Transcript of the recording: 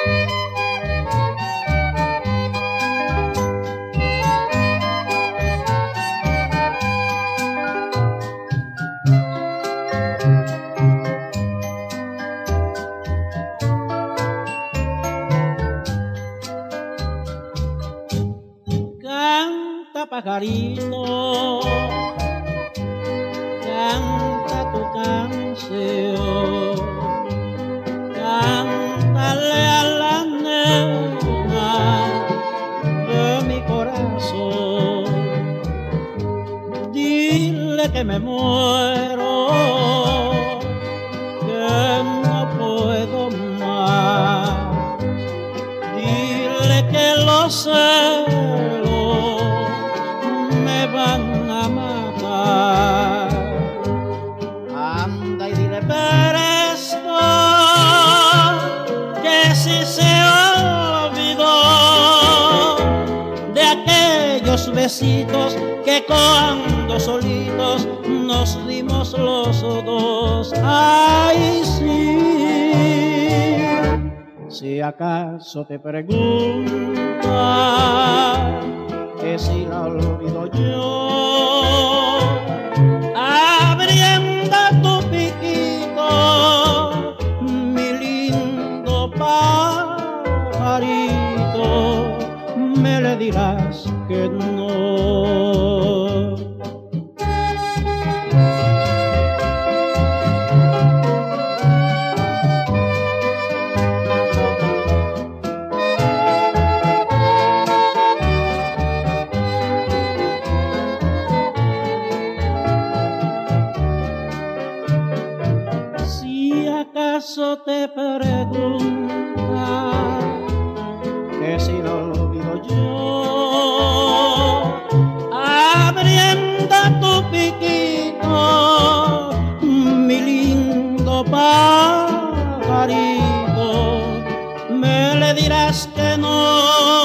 Pajarito, canta tu canción, cántale a la nena de mi corazón, dile que me muero, que no puedo más, dile que lo sé, van a matar. Anda y dile Presto que si se olvidó de aquellos besitos que cuando solitos nos dimos los dos. Ay, sí, si acaso te preguntas que si la olvido yo, abriendo tu piquito, mi lindo pajarito, me le dirás que no. ¿Acaso te pregunta que si lo olvido yo, abriendo tu piquito, mi lindo pajarito, me le dirás que no?